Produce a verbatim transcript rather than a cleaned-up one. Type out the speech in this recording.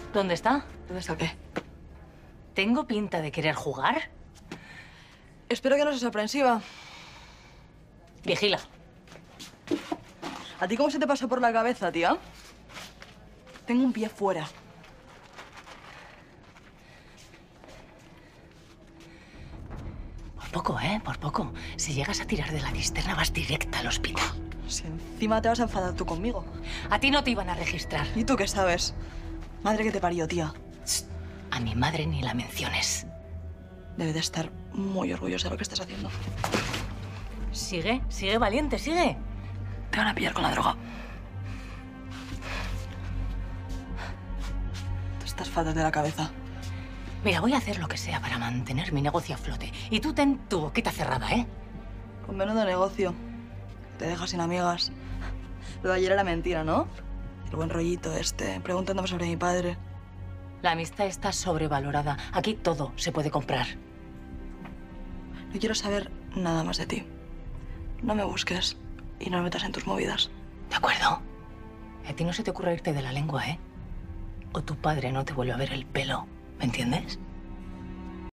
¿Dónde está? ¿Dónde está qué? ¿Tengo pinta de querer jugar? Espero que no seas aprensiva. Vigila. ¿A ti cómo se te pasó por la cabeza, tía? Tengo un pie fuera. Por poco, ¿eh? Por poco. Si llegas a tirar de la cisterna, vas directa al hospital. Si encima te vas a enfadar tú conmigo. A ti no te iban a registrar. ¿Y tú qué sabes? Madre que te parió, tía. Shh. A mi madre ni la menciones. Debe de estar muy orgullosa de lo que estás haciendo. Sigue, sigue valiente, sigue. Te van a pillar con la droga. Tú estás fatal de la cabeza. Mira, voy a hacer lo que sea para mantener mi negocio a flote. Y tú ten tu boquita cerrada, ¿eh? Con menudo negocio. Te dejas sin amigas. Lo de ayer era mentira, ¿no? El buen rollito este, preguntándome sobre mi padre. La amistad está sobrevalorada. Aquí todo se puede comprar. No quiero saber nada más de ti. No me busques y no me metas en tus movidas. ¿De acuerdo? A ti no se te ocurre irte de la lengua, ¿eh? O tu padre no te vuelve a ver el pelo. ¿Me entiendes?